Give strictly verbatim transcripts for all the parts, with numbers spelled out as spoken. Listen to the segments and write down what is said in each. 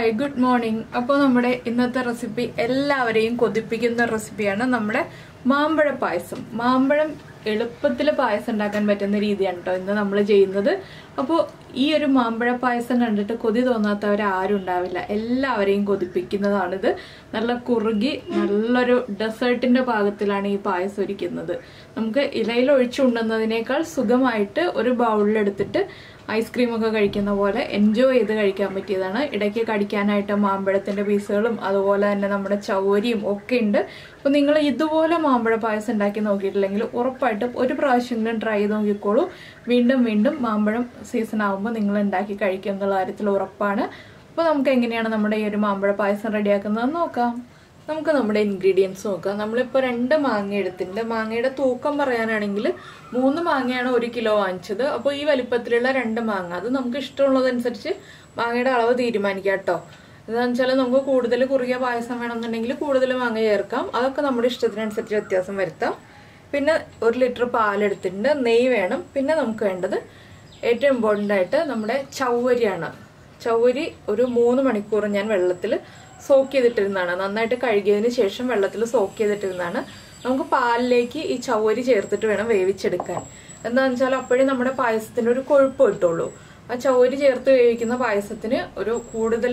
Hi, good morning. അപ്പോൾ നമ്മുടെ ഇന്നത്തെ റെസിപ്പി എല്ലാവരെയും കൊതിപ്പിക്കുന്ന റെസിപ്പിയാണ് നമ്മുടെ മാമ്പഴ പായസം. മാമ്പഴം എളുപ്പത്തിൽ പായസം ഉണ്ടാക്കാൻ പറ്റുന്ന രീതിയാണ് ട്ടോ ഇന്ന് നമ്മൾ ചെയ്യുന്നത്. അപ്പോൾ ഈ ഒരു മാമ്പഴ പായസം കണ്ടിട്ട് കൊതി തോന്നാത്തവർ ആരും ഉണ്ടാവില്ല. എല്ലാവരെയും കൊതിപ്പിക്കുന്നതാണിത്. നല്ല കുറുകി നല്ലൊരു ഡെസേർട്ടിന്റെ പാകത്തിലാണ് ഈ പായസം ഒരുക്കുന്നത്. നമുക്ക് ഇലയിൽ ഒഴിച്ചുണ്ടുന്നതിനേക്കാൾ സുഖമായിട്ട് ഒരു ബൗളിലെടുത്തിട്ട് ഐസ്ക്രീം ഒക്കെ കഴിക്കുന്ന പോലെ എൻജോയ് ചെയ്ത് കഴിക്കാൻ പറ്റിയതാണ്. ഇടയ്ക്ക് കടിക്കാനായിട്ട് മാമ്പഴത്തിന്റെ പീസുകളും അതുപോലെ തന്നെ നമ്മുടെ ചവരിയും ഒക്കെ ഉണ്ട്. അപ്പോൾ നിങ്ങൾ ഇതുപോലെ മാമ്പഴ പായസം ഉണ്ടാക്കി നോക്കിയിട്ടില്ലെങ്കിൽ ഉറപ്പായിട്ടും ഒരു പ്രാവശ്യമെങ്കിലും ട്രൈ ചെയ്ത് നോക്കിക്കോളൂ. വീണ്ടും വീണ്ടും മാമ്പഴം സീസൺ ആകുമ്പോൾ നിങ്ങൾ ഉണ്ടാക്കി കഴിക്കും എന്നുള്ള കാര്യത്തിൽ ഉറപ്പാണ്. അപ്പോൾ നമുക്ക് എങ്ങനെയാണ് നമ്മുടെ ഈ ഒരു മാമ്പഴ പായസം റെഡിയാക്കുന്നതെന്ന് നോക്കാം. നമുക്ക് നമ്മുടെ ഇൻഗ്രീഡിയൻസ് നോക്കാം. നമ്മളിപ്പോൾ രണ്ട് മാങ്ങ എടുത്തിട്ടുണ്ട്. മാങ്ങയുടെ തൂക്കം പറയാനാണെങ്കിൽ മൂന്ന് മാങ്ങയാണ് ഒരു കിലോ വാങ്ങിച്ചത്. അപ്പോൾ ഈ വലിപ്പത്തിലുള്ള രണ്ട് മാങ്ങ, അത് നമുക്ക് ഇഷ്ടമുള്ളതനുസരിച്ച് മാങ്ങയുടെ അളവ് തീരുമാനിക്കാം കേട്ടോ. എന്താണെന്ന് വെച്ചാൽ നമുക്ക് കൂടുതൽ കുറുകിയ പായസം വേണമെന്നുണ്ടെങ്കിൽ കൂടുതൽ മാങ്ങ ചേർക്കാം. അതൊക്കെ നമ്മുടെ ഇഷ്ടത്തിനനുസരിച്ച് വ്യത്യാസം വരുത്താം. പിന്നെ ഒരു ലിറ്റർ പാലെടുത്തിട്ടുണ്ട്. നെയ്യ് വേണം. പിന്നെ നമുക്ക് വേണ്ടത് ഏറ്റവും ഇമ്പോർട്ടൻ്റ് ആയിട്ട് നമ്മുടെ ചവ്വരിയാണ്. ചവ്വരി ഒരു മൂന്ന് മണിക്കൂർ ഞാൻ വെള്ളത്തിൽ സോക്ക് ചെയ്തിട്ടിരുന്നതാണ്. നന്നായിട്ട് കഴുകിയതിന് ശേഷം വെള്ളത്തിൽ സോക്ക് ചെയ്തിട്ടിരുന്നതാണ്. നമുക്ക് പാലിലേക്ക് ഈ ചവ്വരി ചേർത്തിട്ട് വേണം വേവിച്ചെടുക്കാൻ. എന്താണെന്ന് വെച്ചാൽ അപ്പോഴേ നമ്മുടെ പായസത്തിന് ഒരു കൊഴുപ്പ് കിട്ടുള്ളൂ. ആ ചവ്വരി ചേർത്ത് വേവിക്കുന്ന പായസത്തിന് ഒരു കൂടുതൽ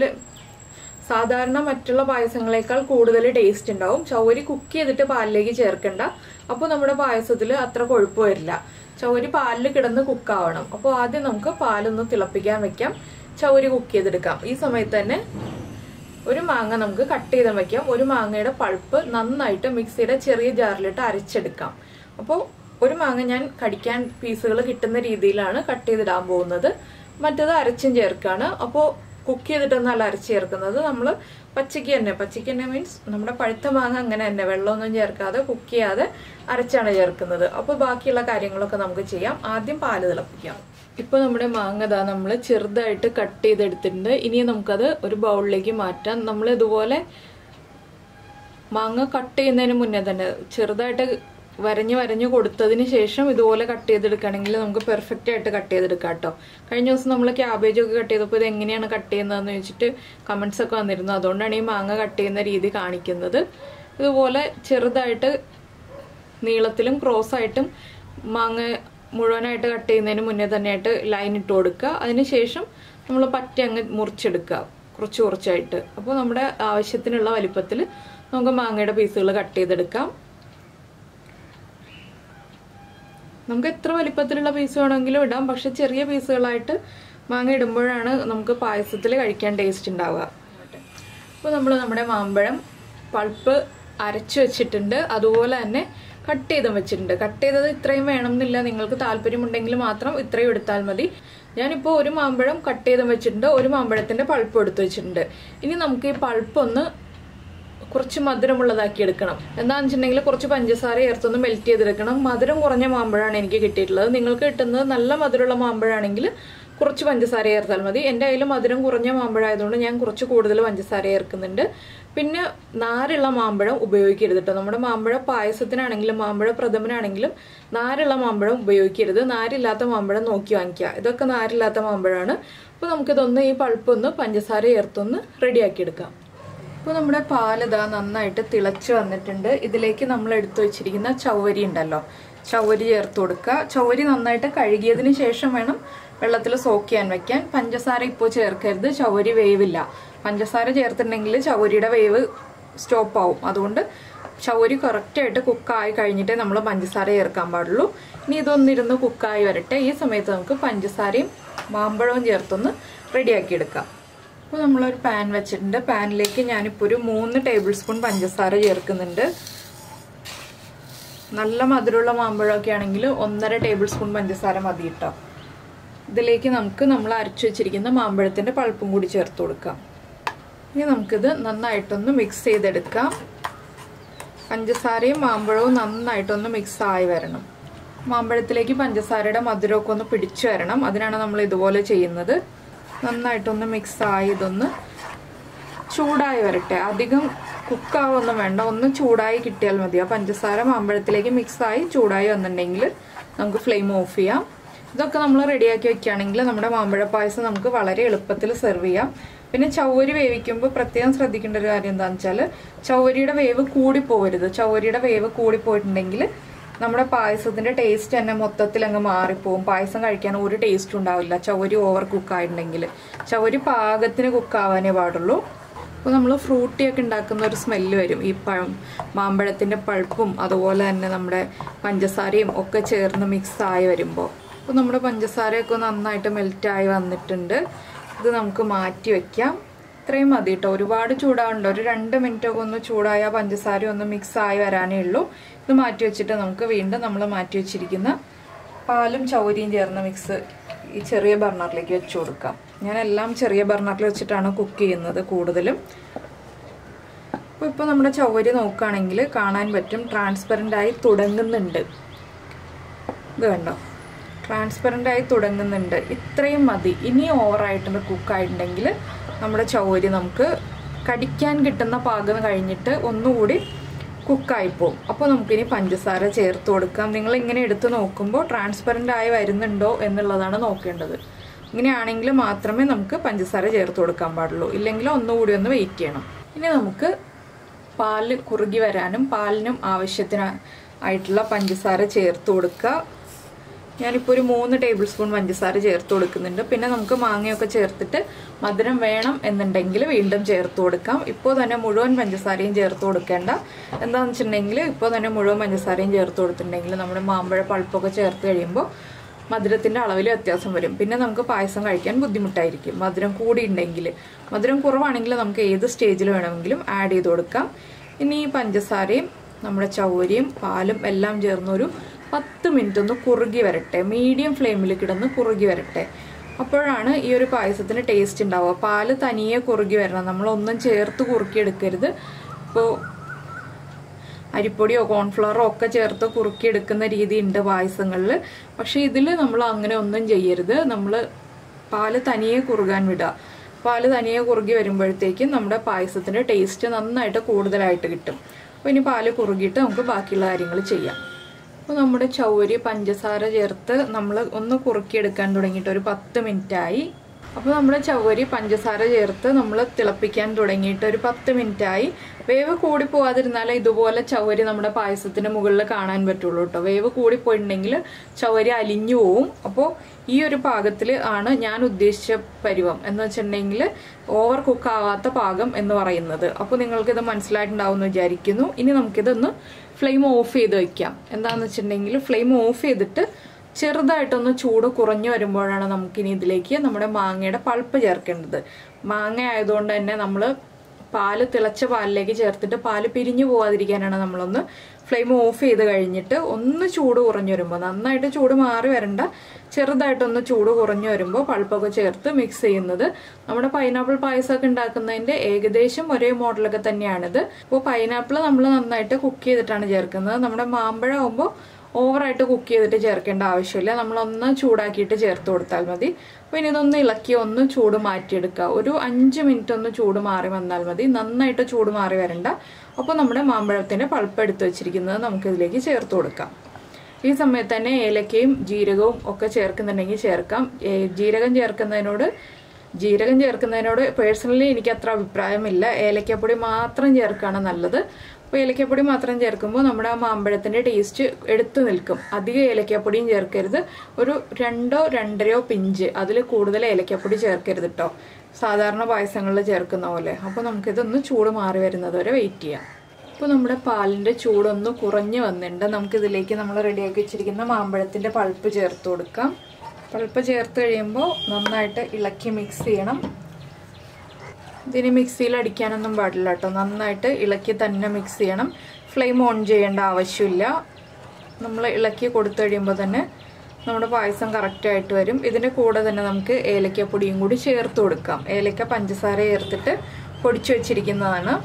സാധാരണ മറ്റുള്ള പായസങ്ങളെക്കാൾ കൂടുതൽ ടേസ്റ്റ് ഉണ്ടാവും. ചവ്വരി കുക്ക് ചെയ്തിട്ട് പാലിലേക്ക് ചേർക്കണ്ട. അപ്പോൾ നമ്മുടെ പായസത്തിൽ അത്ര കൊഴുപ്പ് വരില്ല. ചവ്വരി പാലിൽ കിടന്ന് കുക്കാവണം. അപ്പോൾ ആദ്യം നമുക്ക് പാലൊന്ന് തിളപ്പിക്കാൻ വെക്കാം. ചവ്വരി കുക്ക് ചെയ്തെടുക്കാം. ഈ സമയത്ത് തന്നെ ഒരു മാങ്ങ നമുക്ക് കട്ട് ചെയ്ത് വയ്ക്കാം. ഒരു മാങ്ങയുടെ പൾപ്പ് നന്നായിട്ട് മിക്സിയുടെ ചെറിയ ജാറിലിട്ട് അരച്ചെടുക്കാം. അപ്പോൾ ഒരു മാങ്ങ ഞാൻ കടിക്കാൻ പീസുകൾ കിട്ടുന്ന രീതിയിലാണ് കട്ട് ചെയ്തിടാൻ പോകുന്നത്. മറ്റത് അരച്ചും ചേർക്കാണ്. അപ്പോൾ കുക്ക് ചെയ്തിട്ടൊന്നല്ല അരച്ച് ചേർക്കുന്നത്. നമ്മൾ പച്ചയ്ക്ക് തന്നെ പച്ചയ്ക്ക് തന്നെ മീൻസ് നമ്മുടെ പഴുത്ത മാങ്ങ അങ്ങനെ തന്നെ വെള്ളമൊന്നും ചേർക്കാതെ കുക്ക് ചെയ്യാതെ അരച്ചാണ് ചേർക്കുന്നത്. അപ്പോൾ ബാക്കിയുള്ള കാര്യങ്ങളൊക്കെ നമുക്ക് ചെയ്യാം. ആദ്യം പാല് തിളപ്പിക്കാം. ഇപ്പോൾ നമ്മുടെ മാങ്ങ ദാ നമ്മൾ ചെറുതായിട്ട് കട്ട് ചെയ്തെടുത്തിട്ടുണ്ട്. ഇനി നമുക്കത് ഒരു ബൗളിലേക്ക് മാറ്റാം. നമ്മൾ ഇതുപോലെ മാങ്ങ കട്ട് ചെയ്യുന്നതിന് മുന്നേ തന്നെ ചെറുതായിട്ട് വരഞ്ഞ് വരഞ്ഞ് കൊടുത്തതിന് ശേഷം ഇതുപോലെ കട്ട് ചെയ്തെടുക്കുകയാണെങ്കിൽ നമുക്ക് പെർഫെക്റ്റ് ആയിട്ട് കട്ട് ചെയ്തെടുക്കാം കേട്ടോ. കഴിഞ്ഞ ദിവസം നമ്മൾ ക്യാബേജൊക്കെ കട്ട് ചെയ്തപ്പോൾ ഇത് എങ്ങനെയാണ് കട്ട് ചെയ്യുന്നതെന്ന് ചോദിച്ചിട്ട് കമൻസ് ഒക്കെ വന്നിരുന്നു. അതുകൊണ്ടാണ് ഈ മാങ്ങ കട്ട് ചെയ്യുന്ന രീതി കാണിക്കുന്നത്. ഇതുപോലെ ചെറുതായിട്ട് നീളത്തിലും ക്രോസ് ആയിട്ടും മാങ്ങ മുഴുവനായിട്ട് കട്ട് ചെയ്യുന്നതിന് മുന്നേ തന്നെയായിട്ട് ലൈൻ ഇട്ട് കൊടുക്കുക. അതിനുശേഷം നമ്മൾ പറ്റി അങ്ങ് മുറിച്ചെടുക്കുക കുറച്ച് കുറച്ചായിട്ട്. അപ്പോൾ നമ്മുടെ ആവശ്യത്തിനുള്ള വലിപ്പത്തിൽ നമുക്ക് മാങ്ങയുടെ പീസുകൾ കട്ട് ചെയ്തെടുക്കാം. നമുക്ക് എത്ര വലിപ്പത്തിലുള്ള പീസ് വേണമെങ്കിലും ഇടാം. പക്ഷെ ചെറിയ പീസുകളായിട്ട് മാങ്ങ ഇടുമ്പോഴാണ് നമുക്ക് പായസത്തിൽ കഴിക്കാൻ ടേസ്റ്റ് ഉണ്ടാവുക. അപ്പോൾ നമ്മൾ നമ്മുടെ മാമ്പഴം പൾപ്പ് അരച്ചു വെച്ചിട്ടുണ്ട്. അതുപോലെ തന്നെ കട്ട് ചെയ്തും വെച്ചിട്ടുണ്ട്. കട്ട് ചെയ്തത് ഇത്രയും വേണമെന്നില്ല. നിങ്ങൾക്ക് താല്പര്യമുണ്ടെങ്കിൽ മാത്രം ഇത്രയും എടുത്താൽ മതി. ഞാനിപ്പോൾ ഒരു മാമ്പഴം കട്ട് ചെയ്തും വെച്ചിട്ടുണ്ട്. ഒരു മാമ്പഴത്തിന്റെ പൾപ്പ് എടുത്ത് വെച്ചിട്ടുണ്ട്. ഇനി നമുക്ക് ഈ പൾപ്പ് ഒന്ന് കുറച്ച് മധുരമുള്ളതാക്കി എടുക്കണം. എന്താണെന്ന് വെച്ചിട്ടുണ്ടെങ്കിൽ കുറച്ച് പഞ്ചസാര ചേർത്തൊന്ന് മെൽറ്റ് ചെയ്തെടുക്കണം. മധുരം കുറഞ്ഞ മാമ്പഴമാണ് എനിക്ക് കിട്ടിയിട്ടുള്ളത്. നിങ്ങൾക്ക് കിട്ടുന്നത് നല്ല മധുരമുള്ള മാമ്പഴമാണെങ്കിൽ കുറച്ച് പഞ്ചസാര ചേർത്താൽ മതി. എൻ്റെ കയ്യിൽ മധുരം കുറഞ്ഞ മാമ്പഴമായതുകൊണ്ട് ഞാൻ കുറച്ച് കൂടുതൽ പഞ്ചസാര ചേർക്കുന്നുണ്ട്. പിന്നെ നാരുള്ള മാമ്പഴം ഉപയോഗിക്കരുത് കേട്ടോ. നമ്മുടെ മാമ്പഴ പായസത്തിനാണെങ്കിലും മാമ്പഴ പ്രഥമനാണെങ്കിലും നാരുള്ള മാമ്പഴം ഉപയോഗിക്കരുത്. നാരില്ലാത്ത മാമ്പഴം നോക്കി വാങ്ങിക്കുക. ഇതൊക്കെ നാരില്ലാത്ത മാമ്പഴമാണ്. അപ്പോൾ നമുക്കിതൊന്ന് ഈ പൾപ്പൊന്ന് പഞ്ചസാര ചേർത്തൊന്ന് റെഡിയാക്കി എടുക്കാം. ഇപ്പോൾ നമ്മുടെ പാലിതാ നന്നായിട്ട് തിളച്ച് വന്നിട്ടുണ്ട്. ഇതിലേക്ക് നമ്മൾ എടുത്തു വെച്ചിരിക്കുന്ന ചവ്വരി ഉണ്ടല്ലോ, ചവ്വരി ചേർത്ത് കൊടുക്കുക. ചവ്വരി നന്നായിട്ട് കഴുകിയതിന് ശേഷം വേണം വെള്ളത്തിൽ സോക്ക് ചെയ്യാൻ വെക്കാൻ. പഞ്ചസാര ഇപ്പോൾ ചേർക്കരുത്, ചവ്വരി വേവില്ല. പഞ്ചസാര ചേർത്തിട്ടുണ്ടെങ്കിൽ ചവ്വരിയുടെ വേവ് സ്റ്റോപ്പ് ആവും. അതുകൊണ്ട് ചവ്വരി കറക്റ്റായിട്ട് കുക്കായി കഴിഞ്ഞിട്ടേ നമ്മൾ പഞ്ചസാര ചേർക്കാൻ പാടുള്ളൂ. ഇനി ഇതൊന്നിരുന്ന് കുക്കായി വരട്ടെ. ഈ സമയത്ത് നമുക്ക് പഞ്ചസാരയും മാമ്പഴവും ചേർത്തൊന്ന് റെഡിയാക്കി എടുക്കാം. അപ്പോൾ നമ്മളൊരു പാൻ വെച്ചിട്ടുണ്ട്. പാനിലേക്ക് ഞാനിപ്പോൾ ഒരു മൂന്ന് ടേബിൾ സ്പൂൺ പഞ്ചസാര ചേർക്കുന്നുണ്ട്. നല്ല മധുരമുള്ള മാമ്പഴമൊക്കെ ആണെങ്കിൽ ഒന്നര ടേബിൾ സ്പൂൺ പഞ്ചസാര മതി കേട്ടോ. ഇതിലേക്ക് നമുക്ക് നമ്മൾ അരച്ചു വെച്ചിരിക്കുന്ന മാമ്പഴത്തിന്റെ പൾപ്പും കൂടി ചേർത്ത് കൊടുക്കാം. ഇനി നമുക്കിത് നന്നായിട്ടൊന്ന് മിക്സ് ചെയ്തെടുക്കാം. പഞ്ചസാരയും മാമ്പഴവും നന്നായിട്ടൊന്ന് മിക്സ് ആയി വരണം. മാമ്പഴത്തിലേക്ക് പഞ്ചസാരയുടെ മധുരമൊക്കെ ഒന്ന് പിടിച്ചു വരണം. അതിനാണ് നമ്മൾ ഇതുപോലെ ചെയ്യുന്നത്. നന്നായിട്ടൊന്ന് മിക്സ് ആയി ഇതൊന്ന് ചൂടായി വരട്ടെ. അധികം കുക്കാവൊന്നും വേണ്ട, ഒന്ന് ചൂടായി കിട്ടിയാൽ മതി. ആ പഞ്ചസാര മാമ്പഴത്തിലേക്ക് മിക്സായി ചൂടായി വന്നിട്ടുണ്ടെങ്കിൽ നമുക്ക് ഫ്ലെയിം ഓഫ് ചെയ്യാം. ഇതൊക്കെ നമ്മൾ റെഡിയാക്കി വെക്കുകയാണെങ്കിൽ നമ്മുടെ മാമ്പഴ പായസം നമുക്ക് വളരെ എളുപ്പത്തിൽ സെർവ് ചെയ്യാം. പിന്നെ ചവ്വരി വേവിക്കുമ്പോൾ പ്രത്യേകം ശ്രദ്ധിക്കേണ്ട ഒരു കാര്യം എന്താണെന്ന് വെച്ചാൽ ചവ്വരിയുടെ വേവ് കൂടിപ്പോകരുത്. ചവ്വരിയുടെ വേവ് കൂടിപ്പോയിട്ടുണ്ടെങ്കിൽ നമ്മുടെ പായസത്തിന്റെ ടേസ്റ്റ് തന്നെ മൊത്തത്തിൽ അങ്ങ് മാറിപ്പോവും. പായസം കഴിക്കാൻ ഒരു ടേസ്റ്റ് ഉണ്ടാവില്ല ചവ്വരി ഓവർ കുക്കായിട്ടുണ്ടെങ്കിൽ. ചവ്വരി പാകത്തിന് കുക്കാവാനേ പാടുള്ളൂ. അപ്പോൾ നമ്മൾ ഫ്രൂട്ടിയൊക്കെ ഉണ്ടാക്കുന്ന ഒരു സ്മെല്ല് വരും ഈ പഴം മാമ്പഴത്തിൻ്റെ പൾപ്പും അതുപോലെ തന്നെ നമ്മുടെ പഞ്ചസാരയും ഒക്കെ ചേർന്ന് മിക്സായി വരുമ്പോൾ. അപ്പോൾ നമ്മുടെ പഞ്ചസാരയൊക്കെ നന്നായിട്ട് മെൽറ്റായി വന്നിട്ടുണ്ട്. ഇത് നമുക്ക് മാറ്റി വയ്ക്കാം. ഇത്രയും മതി കേട്ടോ, ഒരുപാട് ചൂടാവുണ്ട്. ഒരു രണ്ട് മിനിറ്റ് ഒക്കെ ഒന്ന് ചൂടായ പഞ്ചസാര ഒന്ന് മിക്സായി വരാനേ ഉള്ളൂ. ഇത് മാറ്റി വെച്ചിട്ട് നമുക്ക് വീണ്ടും നമ്മൾ മാറ്റി വെച്ചിരിക്കുന്ന പാലും ചവ്വരിയും ചേർന്ന മിക്സ് ഈ ചെറിയ ബർണറിലേക്ക് വെച്ച് കൊടുക്കാം. ഞാൻ എല്ലാം ചെറിയ ബർണറിൽ വെച്ചിട്ടാണ് കുക്ക് ചെയ്യുന്നത് കൂടുതലും. അപ്പോൾ ഇപ്പോൾ നമ്മുടെ ചവ്വരി നോക്കുകയാണെങ്കിൽ കാണാൻ പറ്റും ട്രാൻസ്പെറൻ്റ് ആയി തുടങ്ങുന്നുണ്ട്. ഇത് കണ്ടോ, ട്രാൻസ്പെറൻ്റ് ആയി തുടങ്ങുന്നുണ്ട്. ഇത്രയും മതി. ഇനി ഓവറായിട്ടുണ്ട് കുക്കായിട്ടുണ്ടെങ്കിൽ നമ്മുടെ ചവ്വരി നമുക്ക് കടിക്കാൻ കിട്ടുന്ന പാകം കഴിഞ്ഞിട്ട് ഒന്നുകൂടി കുക്കായിപ്പോവും. അപ്പോൾ നമുക്കിനി പഞ്ചസാര ചേർത്ത് കൊടുക്കാം. നിങ്ങൾ ഇങ്ങനെ എടുത്ത് നോക്കുമ്പോൾ ട്രാൻസ്പെറൻ്റ് ആയി വരുന്നുണ്ടോ എന്നുള്ളതാണ് നോക്കേണ്ടത്. ഇങ്ങനെയാണെങ്കിൽ മാത്രമേ നമുക്ക് പഞ്ചസാര ചേർത്ത് കൊടുക്കാൻ പാടുള്ളൂ, ഇല്ലെങ്കിൽ ഒന്നുകൂടി ഒന്ന് വെയിറ്റ് ചെയ്യണം. ഇനി നമുക്ക് പാല് കുറുകി വരാനും പാലിനും ആവശ്യത്തിന് ആയിട്ടുള്ള പഞ്ചസാര ചേർത്ത് കൊടുക്കുക. ഞാനിപ്പോൾ ഒരു മൂന്ന് ടേബിൾ സ്പൂൺ പഞ്ചസാര ചേർത്ത് കൊടുക്കുന്നുണ്ട്. പിന്നെ നമുക്ക് മാങ്ങയൊക്കെ ചേർത്തിട്ട് മധുരം വേണം എന്നുണ്ടെങ്കിൽ വീണ്ടും ചേർത്ത് കൊടുക്കാം. ഇപ്പോൾ തന്നെ മുഴുവൻ പഞ്ചസാരയും ചേർത്ത് കൊടുക്കേണ്ട. എന്താണെന്ന് വെച്ചിട്ടുണ്ടെങ്കിൽ ഇപ്പോൾ തന്നെ മുഴുവൻ പഞ്ചസാരയും ചേർത്ത് കൊടുത്തിട്ടുണ്ടെങ്കിൽ നമ്മുടെ മാമ്പഴ പൾപ്പൊക്കെ ചേർത്ത് കഴിയുമ്പോൾ മധുരത്തിൻ്റെ അളവിൽ വ്യത്യാസം വരും. പിന്നെ നമുക്ക് പായസം കഴിക്കാൻ ബുദ്ധിമുട്ടായിരിക്കും മധുരം കൂടിയുണ്ടെങ്കിൽ. മധുരം കുറവാണെങ്കിൽ നമുക്ക് ഏത് സ്റ്റേജിൽ വേണമെങ്കിലും ആഡ് ചെയ്ത് കൊടുക്കാം. ഇനി ഈ പഞ്ചസാരയും നമ്മുടെ ചവ്വരിയും പാലും എല്ലാം ചേർന്നൊരു പത്ത് മിനിറ്റ് ഒന്ന് കുറുകി വരട്ടെ. മീഡിയം ഫ്ലെയിമിൽ കിടന്ന് കുറുകി വരട്ടെ. അപ്പോഴാണ് ഈ ഒരു പായസത്തിന് ടേസ്റ്റ് ഉണ്ടാവുക. പാല് തനിയെ കുറുകി വരണം, നമ്മളൊന്നും ചേർത്ത് കുറുക്കിയെടുക്കരുത്. ഇപ്പോൾ അരിപ്പൊടിയോ കോൺഫ്ലവറോ ഒക്കെ ചേർത്ത് കുറുക്കിയെടുക്കുന്ന രീതി ഉണ്ട് പായസങ്ങളിൽ. പക്ഷെ ഇതിൽ നമ്മൾ അങ്ങനെ ഒന്നും ചെയ്യരുത്. നമ്മൾ പാല് തനിയെ കുറുകാൻ വിടുക. പാല് തനിയെ കുറുകി വരുമ്പോഴത്തേക്കും നമ്മുടെ പായസത്തിൻ്റെ ടേസ്റ്റ് നന്നായിട്ട് കൂടുതലായിട്ട് കിട്ടും. അപ്പോൾ ഇനി പാല് കുറുകിയിട്ട് നമുക്ക് ബാക്കിയുള്ള കാര്യങ്ങൾ ചെയ്യാം. അപ്പോൾ നമ്മുടെ ചവ്വരി പഞ്ചസാര ചേർത്ത് നമ്മൾ ഒന്ന് കുറുക്കിയെടുക്കാൻ തുടങ്ങിയിട്ട് ഒരു പത്ത് മിനിറ്റായി. അപ്പോൾ നമ്മുടെ ചവ്വരി പഞ്ചസാര ചേർത്ത് നമ്മൾ തിളപ്പിക്കാൻ തുടങ്ങിയിട്ട് ഒരു പത്ത് മിനിറ്റായി. വേവ് കൂടി പോവാതിരുന്നാലേ ഇതുപോലെ ചവ്വരി നമ്മുടെ പായസത്തിന് മുകളിൽ കാണാൻ പറ്റുള്ളൂ കേട്ടോ. വേവ് കൂടിപ്പോയിട്ടുണ്ടെങ്കിൽ ചവ്വരി അലിഞ്ഞു പോവും. അപ്പോൾ ഈ ഒരു പാകത്തിൽ ആണ് ഞാൻ ഉദ്ദേശിച്ച പരുവം എന്ന് വെച്ചിട്ടുണ്ടെങ്കിൽ ഓവർ കുക്ക് ആവാത്ത പാകം എന്ന് പറയുന്നത്. അപ്പോൾ നിങ്ങൾക്കിത് മനസ്സിലായിട്ടുണ്ടാവും എന്ന് വിചാരിക്കുന്നു. ഇനി നമുക്കിതൊന്ന് ഫ്ലെയിം ഓഫ് ചെയ്ത് വയ്ക്കാം. എന്താണെന്ന് വെച്ചിട്ടുണ്ടെങ്കിൽ ഫ്ലെയിം ഓഫ് ചെയ്തിട്ട് ചെറുതായിട്ടൊന്ന് ചൂട് കുറഞ്ഞു വരുമ്പോഴാണ് നമുക്കിനി ഇതിലേക്ക് നമ്മുടെ മാങ്ങയുടെ പൾപ്പ് ചേർക്കേണ്ടത്. മാങ്ങ ആയതുകൊണ്ട് തന്നെ നമ്മൾ പാല് തിളച്ച പാലിലേക്ക് ചേർത്തിട്ട് പാല് പിരിഞ്ഞു പോവാതിരിക്കാനാണ് നമ്മളൊന്ന് ഫ്ലെയിം ഓഫ് ചെയ്ത് കഴിഞ്ഞിട്ട് ഒന്ന് ചൂട് കുറഞ്ഞു വരുമ്പോൾ, നന്നായിട്ട് ചൂട് മാറി വരണ്ട, ചെറുതായിട്ടൊന്ന് ചൂട് കുറഞ്ഞു വരുമ്പോൾ പൾപ്പൊക്കെ ചേർത്ത് മിക്സ് ചെയ്യുന്നത്. നമ്മുടെ പൈനാപ്പിൾ പായസമൊക്കെ ഉണ്ടാക്കുന്നതിൻ്റെ ഏകദേശം ഒരേ മോഡലൊക്കെ തന്നെയാണിത്. അപ്പോൾ പൈനാപ്പിൾ നമ്മൾ നന്നായിട്ട് കുക്ക് ചെയ്തിട്ടാണ് ചേർക്കുന്നത്. നമ്മുടെ മാമ്പഴം ആകുമ്പോൾ ഓവറായിട്ട് കുക്ക് ചെയ്തിട്ട് ചേർക്കേണ്ട ആവശ്യമില്ല. നമ്മളൊന്ന് ചൂടാക്കിയിട്ട് ചേർത്ത് കൊടുത്താൽ മതി. അപ്പോൾ ഇനി ഇതൊന്ന് ഇളക്കി ഒന്ന് ചൂട് മാറ്റിയെടുക്കുക. ഒരു അഞ്ച് മിനിറ്റ് ഒന്ന് ചൂട് മാറി വന്നാൽ മതി, നന്നായിട്ട് ചൂട് മാറി വരണ്ട. അപ്പോൾ നമ്മുടെ മാമ്പഴത്തിൻ്റെ പൾപ്പ് എടുത്ത് വെച്ചിരിക്കുന്നത് നമുക്കിതിലേക്ക് ചേർത്ത് കൊടുക്കാം. ഈ സമയത്ത് തന്നെ ഏലക്കയും ജീരകവും ഒക്കെ ചേർക്കുന്നുണ്ടെങ്കിൽ ചേർക്കാം. ജീരകം ചേർക്കുന്നതിനോട് ജീരകം ചേർക്കുന്നതിനോട് പേഴ്സണലി എനിക്ക് അത്ര അഭിപ്രായമില്ല. ഏലക്കപ്പൊടി മാത്രം ചേർക്കുകയാണ് നല്ലത്. അപ്പോൾ ഏലക്കപ്പൊടി മാത്രം ചേർക്കുമ്പോൾ നമ്മുടെ ആ മാമ്പഴത്തിൻ്റെ ടേസ്റ്റ് എടുത്തു നിൽക്കും. അധികം ഏലക്കപ്പൊടിയും ചേർക്കരുത്. ഒരു രണ്ടോ രണ്ടരയോ പിഞ്ച്, അതിൽ കൂടുതൽ ഏലക്കപ്പൊടി ചേർക്കരുത് കേട്ടോ, സാധാരണ പായസങ്ങളിൽ ചേർക്കുന്ന പോലെ. അപ്പോൾ നമുക്കിതൊന്ന് ചൂട് മാറി വരുന്നത് വരെ വെയിറ്റ് ചെയ്യാം. അപ്പോൾ നമ്മുടെ പാലിൻ്റെ ചൂടൊന്ന് കുറഞ്ഞ് വന്നിട്ടുണ്ട്. നമുക്കിതിലേക്ക് നമ്മൾ റെഡിയാക്കി വെച്ചിരിക്കുന്ന മാമ്പഴത്തിൻ്റെ പൾപ്പ് ചേർത്ത് കൊടുക്കാം. പൾപ്പ് ചേർത്ത് കഴിയുമ്പോൾ നന്നായിട്ട് ഇളക്കി മിക്സ് ചെയ്യണം. ഇതിന് മിക്സിയിൽ അടിക്കാനൊന്നും പാടില്ല കേട്ടോ, നന്നായിട്ട് ഇളക്കി തന്നെ മിക്സ് ചെയ്യണം. ഫ്ലെയിം ഓൺ ചെയ്യേണ്ട ആവശ്യമില്ല. നമ്മൾ ഇളക്കി കൊടുത്തു കഴിയുമ്പോൾ തന്നെ നമ്മുടെ പായസം കറക്റ്റായിട്ട് വരും. ഇതിൻ്റെ കൂടെ തന്നെ നമുക്ക് ഏലക്കപ്പൊടിയും കൂടി ചേർത്ത് കൊടുക്കാം. ഏലക്ക പഞ്ചസാര ചേർത്തിട്ട് പൊടിച്ചു വെച്ചിരിക്കുന്നതാണ്.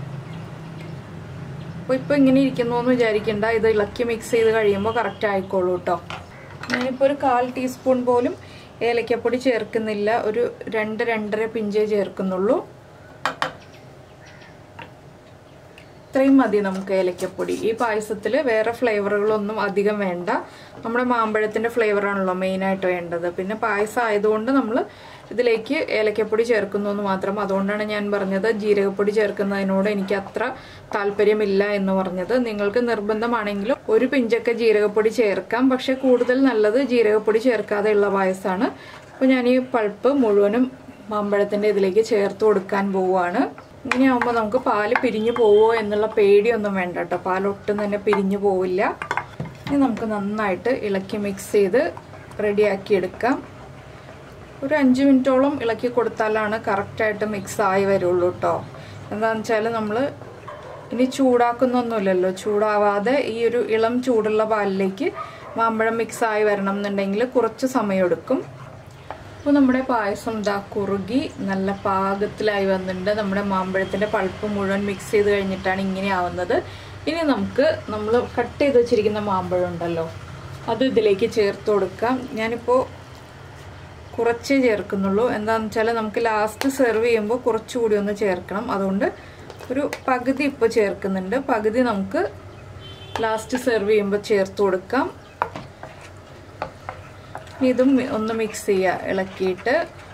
അപ്പോൾ ഇപ്പോൾ ഇങ്ങനെ ഇരിക്കുന്നു എന്ന് വിചാരിക്കേണ്ട, ഇത് ഇളക്കി മിക്സ് ചെയ്ത് കഴിയുമ്പോൾ കറക്റ്റ് ആയിക്കോളൂ കേട്ടോ. ഞാനിപ്പോൾ ഒരു കാൽ ടീസ്പൂൺ പോലും ഏലക്കപ്പൊടി ചേർക്കുന്നില്ല, ഒരു രണ്ട് രണ്ടര പിഞ്ചേ ചേർക്കുന്നുള്ളൂ. ഇത്രയും മതി നമുക്ക് ഏലക്കപ്പൊടി. ഈ പായസത്തിൽ വേറെ ഫ്ലേവറുകളൊന്നും അധികം വേണ്ട. നമ്മുടെ മാമ്പഴത്തിൻ്റെ ഫ്ലേവറാണല്ലോ മെയിനായിട്ട് വേണ്ടത്. പിന്നെ പായസം ആയതുകൊണ്ട് നമ്മൾ ഇതിലേക്ക് ഏലക്കപ്പൊടി ചേർക്കുന്നു എന്ന് മാത്രം. അതുകൊണ്ടാണ് ഞാൻ പറഞ്ഞത് ജീരകപ്പൊടി ചേർക്കുന്നതിനോട് എനിക്ക് അത്ര താല്പര്യമില്ല എന്ന് പറഞ്ഞത്. നിങ്ങൾക്ക് നിർബന്ധമാണെങ്കിലും ഒരു പിഞ്ചൊക്കെ ജീരകപ്പൊടി ചേർക്കാം. പക്ഷെ കൂടുതൽ നല്ലത് ജീരകപ്പൊടി ചേർക്കാതെയുള്ള പായസമാണ്. അപ്പോൾ ഞാൻ ഈ പൾപ്പ് മുഴുവനും മാമ്പഴത്തിൻ്റെ ഇതിലേക്ക് ചേർത്ത് കൊടുക്കാൻ പോവുകയാണ്. ഇങ്ങനെയാകുമ്പോൾ നമുക്ക് പാല് പിരിഞ്ഞു പോവോ എന്നുള്ള പേടിയൊന്നും വേണ്ട കേട്ടോ. പാലൊട്ടും തന്നെ പിരിഞ്ഞു പോവില്ല. ഇനി നമുക്ക് നന്നായിട്ട് ഇളക്കി മിക്സ് ചെയ്ത് റെഡിയാക്കി എടുക്കാം. ഒരു അഞ്ച് മിനിറ്റോളം ഇളക്കി കൊടുത്താലാണ് കറക്റ്റായിട്ട് മിക്സ് ആയി വരുള്ളൂ കേട്ടോ. എന്താണെന്ന് വെച്ചാൽ നമ്മൾ ഇനി ചൂടാക്കുന്നൊന്നുമില്ലല്ലോ. ചൂടാവാതെ ഈ ഒരു ഇളം ചൂടുള്ള പാലിലേക്ക് മാമ്പഴം മിക്സ് ആയി വരണം എന്നുണ്ടെങ്കിൽ കുറച്ച് സമയമെടുക്കും. അപ്പോൾ നമ്മുടെ പായസം ഇതാ കുറുകി നല്ല പാകത്തിലായി വന്നിട്ടുണ്ട്. നമ്മുടെ മാമ്പഴത്തിൻ്റെ പൾപ്പ് മുഴുവൻ മിക്സ് ചെയ്ത് കഴിഞ്ഞിട്ടാണ് ഇങ്ങനെ ആവുന്നത്. ഇനി നമുക്ക് നമ്മൾ കട്ട് ചെയ്ത് വെച്ചിരിക്കുന്ന മാമ്പഴം ഉണ്ടല്ലോ, അത് ഇതിലേക്ക് ചേർത്ത് കൊടുക്കാം. ഞാനിപ്പോൾ കുറച്ചേ ചേർക്കുന്നുള്ളൂ. എന്താണെന്ന് വെച്ചാൽ നമുക്ക് ലാസ്റ്റ് സെർവ് ചെയ്യുമ്പോൾ കുറച്ചുകൂടി ഒന്ന് ചേർക്കണം. അതുകൊണ്ട് ഒരു പകുതി ഇപ്പോൾ ചേർക്കുന്നുണ്ട്. പകുതി നമുക്ക് ലാസ്റ്റ് സെർവ് ചെയ്യുമ്പോൾ ചേർത്ത് കൊടുക്കാം. ഇതും ഒന്ന് മിക്സ് ചെയ്യുക ഇളക്കിയിട്ട്.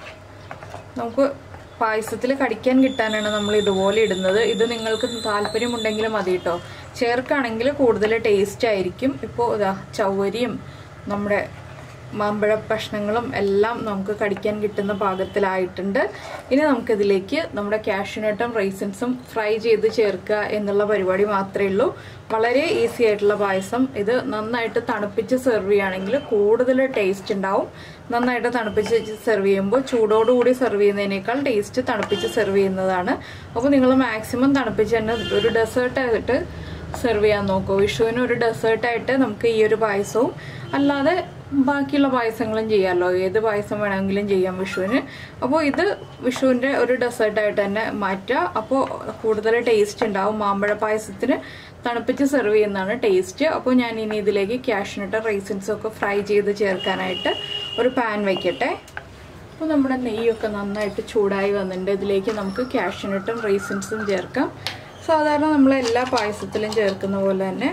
നമുക്ക് പായസത്തിൽ കടിക്കാൻ കിട്ടാനാണ് നമ്മൾ ഇതുപോലെ ഇടുന്നത്. ഇത് നിങ്ങൾക്ക് താല്പര്യമുണ്ടെങ്കിൽ മതി കേട്ടോ. ചേർക്കുകയാണെങ്കിൽ കൂടുതൽ ടേസ്റ്റ് ആയിരിക്കും. ഇപ്പോൾ ഇതാ ചവ്വരിയും നമ്മുടെ മാമ്പഴ കഷ്ണങ്ങളും എല്ലാം നമുക്ക് കടിക്കാൻ കിട്ടുന്ന പാകത്തിലായിട്ടുണ്ട്. ഇനി നമുക്കിതിലേക്ക് നമ്മുടെ കാഷ്യൂനട്ടും റൈസിൻസും ഫ്രൈ ചെയ്ത് ചേർക്കുക എന്നുള്ള പരിപാടി മാത്രമേ ഉള്ളൂ. വളരെ ഈസി ആയിട്ടുള്ള പായസം. ഇത് നന്നായിട്ട് തണുപ്പിച്ച് സെർവ് ചെയ്യുകയാണെങ്കിൽ കൂടുതൽ ടേസ്റ്റ് ഉണ്ടാവും. നന്നായിട്ട് തണുപ്പിച്ച് സെർവ് ചെയ്യുമ്പോൾ ചൂടോടുകൂടി സെർവ് ചെയ്യുന്നതിനേക്കാൾ ടേസ്റ്റ് തണുപ്പിച്ച് സെർവ് ചെയ്യുന്നതാണ്. അപ്പോൾ നിങ്ങൾ മാക്സിമം തണുപ്പിച്ച് തന്നെ ഒരു ഡെസേർട്ടായിട്ട് സെർവ് ചെയ്യാൻ നോക്കൂ. വിഷുവിന് ഒരു ഡെസേർട്ടായിട്ട് നമുക്ക് ഈ ഒരു പായസവും അല്ലാതെ ബാക്കിയുള്ള പായസങ്ങളും ചെയ്യാമല്ലോ. ഏത് പായസം വേണമെങ്കിലും ചെയ്യാം വിഷുവിന്. അപ്പോൾ ഇത് വിഷുവിൻ്റെ ഒരു ഡെസേർട്ടായിട്ട് തന്നെ മാറ്റുക. അപ്പോൾ കൂടുതൽ ടേസ്റ്റ് ഉണ്ടാവും. മാമ്പഴ പായസത്തിന് തണുപ്പിച്ച് സെർവ് ചെയ്യുന്നതാണ് ടേസ്റ്റ്. അപ്പോൾ ഞാൻ ഇനി ഇതിലേക്ക് കാഷ്യൂനട്ട് റൈസിൻസും ഒക്കെ ഫ്രൈ ചെയ്ത് ചേർക്കാനായിട്ട് ഒരു പാൻ വയ്ക്കട്ടെ. അപ്പോൾ നമ്മുടെ നെയ്യൊക്കെ നന്നായിട്ട് ചൂടായി വന്നിട്ടുണ്ട്. ഇതിലേക്ക് നമുക്ക് കാഷ്യൂനട്ടും റൈസിൻസും ചേർക്കാം. സാധാരണ നമ്മൾ എല്ലാ പായസത്തിലും ചേർക്കുന്ന പോലെ തന്നെ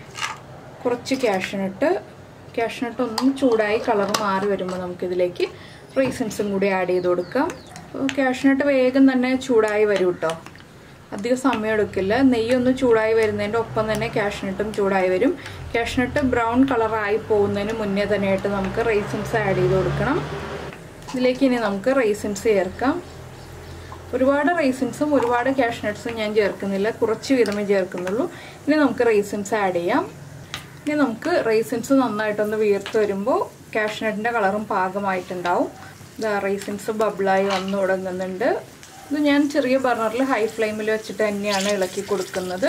കുറച്ച് കാഷ്യൂനട്ട് കാഷ്യൂനട്ട് ഒന്നും ചൂടായി കളർ മാറി വരുമ്പോൾ നമുക്കിതിലേക്ക് റൈസിൻസും കൂടി ആഡ് ചെയ്ത് കൊടുക്കാം. കാഷ്യൂനട്ട് വേഗം തന്നെ ചൂടായി വരും കേട്ടോ. അധികം സമയം എടുക്കില്ല. നെയ്യൊന്ന് ചൂടായി വരുന്നതിൻ്റെ ഒപ്പം തന്നെ കാഷ്യൂനട്ടും ചൂടായി വരും. കാഷ്യൂനട്ട് ബ്രൗൺ കളറായി പോകുന്നതിന് മുന്നേ തന്നെയായിട്ട് നമുക്ക് റൈസിൻസ് ആഡ് ചെയ്ത് കൊടുക്കണം. ഇതിലേക്ക് ഇനി നമുക്ക് റൈസിൻസ് ചേർക്കാം. ഒരുപാട് റൈസിൻസും ഒരുപാട് കാഷ്യൂനട്ട്സും ഞാൻ ചേർക്കുന്നില്ല. കുറച്ച് വീതമേ ചേർക്കുന്നുള്ളൂ. ഇനി നമുക്ക് റൈസിൻസ് ആഡ് ചെയ്യാം. ഇനി നമുക്ക് റൈസിൻസ് നന്നായിട്ടൊന്ന് വീർത്ത് വരുമ്പോൾ കാഷ്യൂനട്ടിൻ്റെ കളറും പാകമായിട്ടുണ്ടാവും. ഇതാ റൈസിൻസ് ബബിളായി വന്നു തുടങ്ങുന്നുണ്ട്. ഇത് ഞാൻ ചെറിയ ബർണറിൽ ഹൈ ഫ്ലെയിമിൽ വെച്ചിട്ട് തന്നെയാണ് ഇളക്കി കൊടുക്കുന്നത്.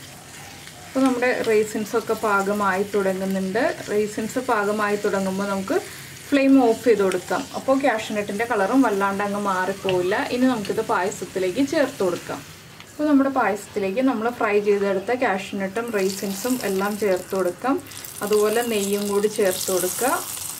അപ്പോൾ നമ്മുടെ റൈസിൻസൊക്കെ പാകമായി തുടങ്ങുന്നുണ്ട്. റൈസിൻസ് പാകമായി തുടങ്ങുമ്പോൾ നമുക്ക് ഫ്ലെയിം ഓഫ് ചെയ്ത് കൊടുക്കാം. അപ്പോൾ കാഷ്യൂനട്ടിൻ്റെ കളറും വല്ലാണ്ട് അങ്ങ് മാറിപ്പോവില്ല. ഇനി നമുക്കിത് പായസത്തിലേക്ക് ചേർത്ത് കൊടുക്കാം. അപ്പോൾ നമ്മുടെ പായസത്തിലേക്ക് നമ്മൾ ഫ്രൈ ചെയ്തെടുത്ത കാഷ്യൂനട്ടും റൈസിൻസും എല്ലാം ചേർത്ത് കൊടുക്കാം. അതുപോലെ നെയ്യും കൂടി ചേർത്ത് കൊടുക്കുക.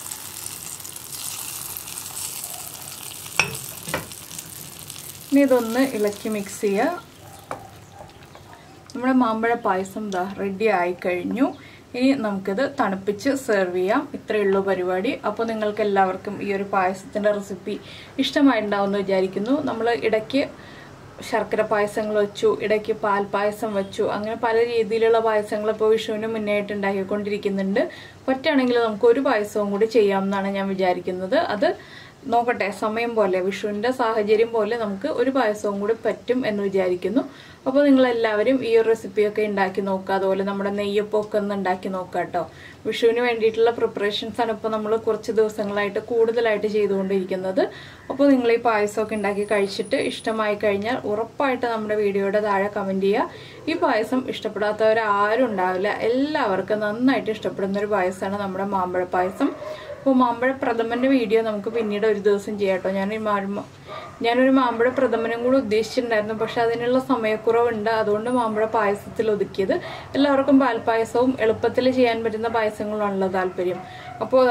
ഇനി ഇതൊന്ന് ഇളക്കി മിക്സ് ചെയ്യുക. നമ്മുടെ മാമ്പഴ പായസം ദാ റെഡി ആയി കഴിഞ്ഞു. ഇനി നമുക്കിത് തണുപ്പിച്ച് സെർവ് ചെയ്യാം. ഇത്രയേ ഉള്ളൂ പരിപാടി. അപ്പോൾ നിങ്ങൾക്ക് എല്ലാവർക്കും ഈ ഒരു പായസത്തിൻ്റെ റെസിപ്പി ഇഷ്ടമായിട്ടുണ്ടാവുമെന്ന് വിചാരിക്കുന്നു. നമ്മൾ ഇടയ്ക്ക് ശർക്കര പായസങ്ങൾ വെച്ചു, ഇടയ്ക്ക് പാൽ പായസം വെച്ചു, അങ്ങനെ പല രീതിയിലുള്ള പായസങ്ങൾ ഇപ്പോൾ വിഷുവിന് മുന്നേയായിട്ട് ഉണ്ടാക്കിക്കൊണ്ടിരിക്കുന്നുണ്ട്. പറ്റുകയാണെങ്കിൽ നമുക്ക് ഒരു പായസവും കൂടി ചെയ്യാമെന്നാണ് ഞാൻ വിചാരിക്കുന്നത്. അത് നോക്കട്ടെ, സമയം പോലെ വിഷുവിൻ്റെ സാഹചര്യം പോലെ നമുക്ക് ഒരു പായസവും കൂടി പറ്റും എന്ന് വിചാരിക്കുന്നു. അപ്പോൾ നിങ്ങളെല്ലാവരും ഈ ഒരു റെസിപ്പിയൊക്കെ ഉണ്ടാക്കി നോക്കുക. അതുപോലെ നമ്മുടെ നെയ്യപ്പൊക്കെ ഒന്ന് ഉണ്ടാക്കി നോക്കുക കേട്ടോ. വിഷുവിന് വേണ്ടിയിട്ടുള്ള പ്രിപ്പറേഷൻസാണ് ഇപ്പോൾ നമ്മൾ കുറച്ച് ദിവസങ്ങളായിട്ട് കൂടുതലായിട്ട് ചെയ്തുകൊണ്ടിരിക്കുന്നത്. അപ്പോൾ നിങ്ങൾ ഈ പായസമൊക്കെ ഉണ്ടാക്കി കഴിച്ചിട്ട് ഇഷ്ടമായി കഴിഞ്ഞാൽ ഉറപ്പായിട്ട് നമ്മുടെ വീഡിയോയുടെ താഴെ കമൻറ്റ് ചെയ്യുക. ഈ പായസം ഇഷ്ടപ്പെടാത്തവരാരും ഉണ്ടാവില്ല. എല്ലാവർക്കും നന്നായിട്ട് ഇഷ്ടപ്പെടുന്നൊരു പായസമാണ് നമ്മുടെ മാമ്പഴ പായസം. അപ്പോൾ മാമ്പഴ പ്രഥമൻ്റെ വീഡിയോ നമുക്ക് പിന്നീട് ഒരു ദിവസം ചെയ്യാം കേട്ടോ. ഞാൻ ഞാനൊരു മാമ്പഴ പ്രഥമനും കൂടി ഉദ്ദേശിച്ചിട്ടുണ്ടായിരുന്നു. പക്ഷെ അതിനുള്ള സമയക്കുറവുണ്ട്. അതുകൊണ്ട് മാമ്പഴ പായസത്തിൽ ഒതുക്കിയത്. എല്ലാവർക്കും പാൽപ്പായസവും എളുപ്പത്തിൽ ചെയ്യാൻ പറ്റുന്ന പായസങ്ങളാണല്ലോ താല്പര്യം. അപ്പോൾ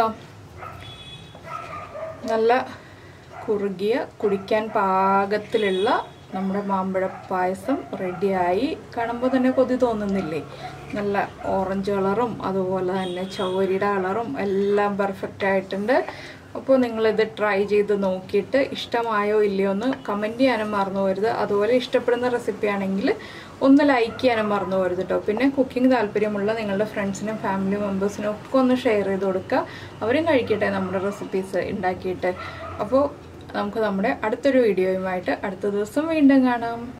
നല്ല കുറുകിയ കുടിക്കാൻ പാകത്തിലുള്ള നമ്മുടെ മാമ്പഴ പായസം റെഡിയായി. കാണുമ്പോൾ തന്നെ കൊതി തോന്നുന്നില്ലേ? നല്ല ഓറഞ്ച് കളറും അതുപോലെ തന്നെ ചവരിയുടെ കളറും എല്ലാം പെർഫെക്റ്റ് ആയിട്ടുണ്ട്. അപ്പോൾ നിങ്ങളിത് ട്രൈ ചെയ്ത് നോക്കിയിട്ട് ഇഷ്ടമായോ ഇല്ലയോ എന്ന് കമൻറ്റ് ചെയ്യാനും മറന്നു പോകരുത്. അതുപോലെ ഇഷ്ടപ്പെടുന്ന റെസിപ്പി ആണെങ്കിൽ ഒന്ന് ലൈക്ക് ചെയ്യാനും മറന്നു പോകരുത് കേട്ടോ. പിന്നെ കുക്കിംഗ് താല്പര്യമുള്ള നിങ്ങളുടെ ഫ്രണ്ട്സിനും ഫാമിലി മെമ്പേഴ്സിനും ഒക്കെ ഒന്ന് ഷെയർ ചെയ്ത് കൊടുക്കുക. അവരും കഴിക്കട്ടെ നമ്മുടെ റെസിപ്പീസ് ഉണ്ടാക്കിയിട്ട്. അപ്പോൾ നമുക്ക് നമ്മുടെ അടുത്തൊരു വീഡിയോയുമായിട്ട് അടുത്ത ദിവസം വീണ്ടും കാണാം.